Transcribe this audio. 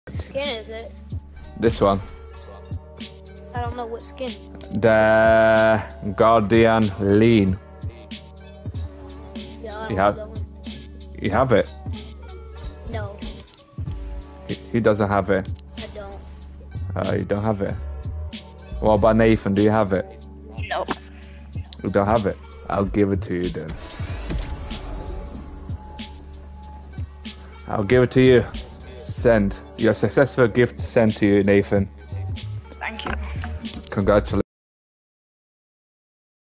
Skin is it? This one. I don't know what skin. The Guardian Lean. Yeah, I don't You know have, that one. you have it. No, He doesn't have it. I don't. You don't have it. What about Nathan? Do you have it? No. You don't have it. I'll give it to you then. I'll give it to you. Send. Your successful gift sent to you, Nathan. Thank you. Congratulations.